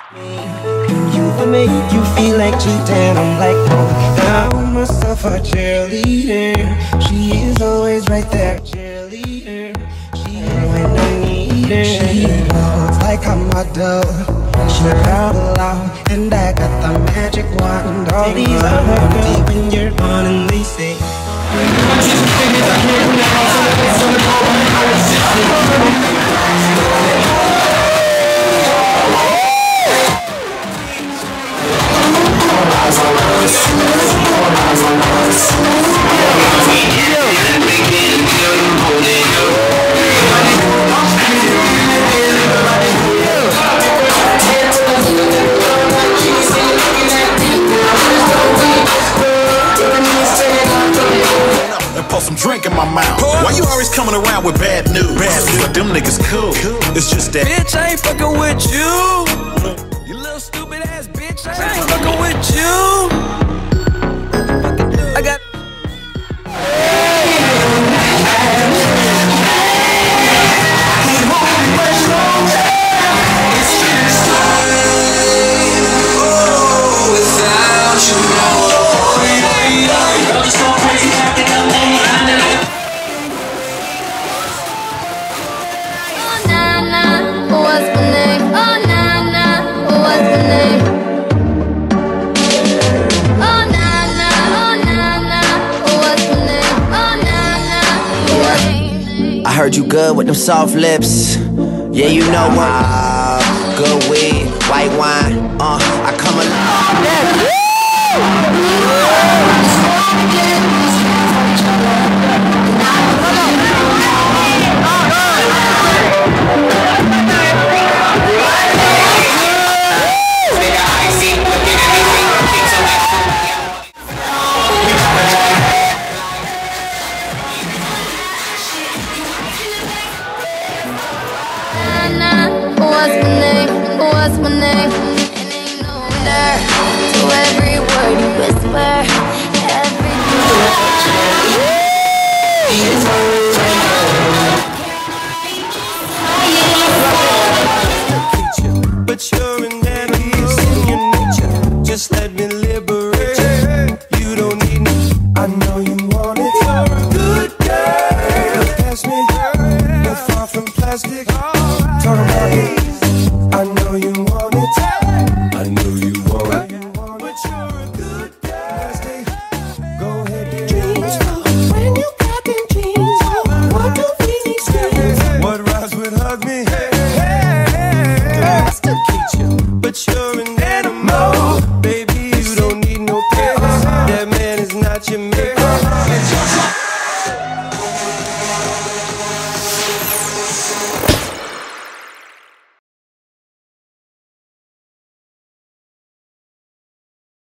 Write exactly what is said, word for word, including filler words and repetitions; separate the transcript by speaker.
Speaker 1: And you I make you feel like cheating. I'm like, oh, found myself a cheerleader. She is always right there. Cheerleader. She is when I need her. She looks like I'm a dove. She travel out, and I got the magic wand. All these other girls when you're gone, and they say
Speaker 2: pour some drink in my mouth. Why you always coming around with bad news? Bad news. But them niggas cool. It's just that
Speaker 3: bitch, I ain't fucking with you. You little stupid ass bitch, I ain't fucking with you. I got
Speaker 4: I heard you good with them soft lips. Yeah, you know what? Uh, good weed, white wine. Uh, I come along.
Speaker 5: What's my name? What's my name? And ain't no wonder to every word you whisper, every
Speaker 3: but you're an animal in your nature. Just let me liberate you. You don't need me. I know you want it. You're a good girl. Pass me. You're far from plastic. Talk about it. I know you want it. I know you want it. But you're a good girl. Go ahead, get dreams. When you got them dreams, what do we need screams? What rhymes would hug me? Hey, hey, hey, hey. To keep you, but you're in